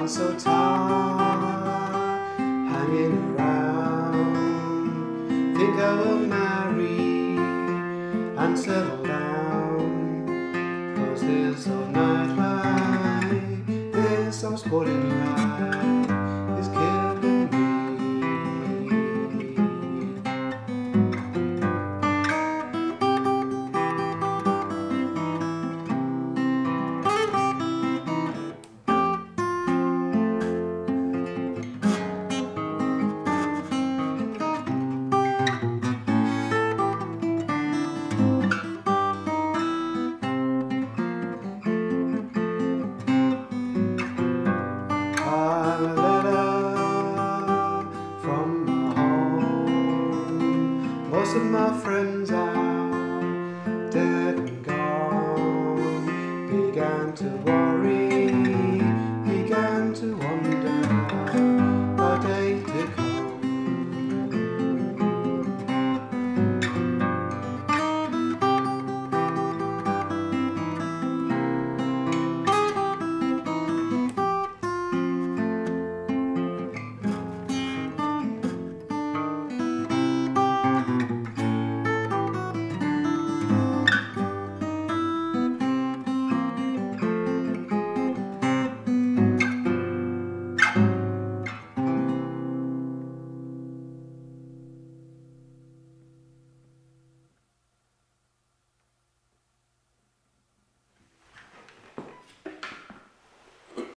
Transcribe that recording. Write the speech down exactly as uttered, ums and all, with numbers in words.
I'm so tired hanging around. Think I will marry and settle down, 'cause this old nightlife, this old sporting life is killing me. A letter from my home. Most of my friends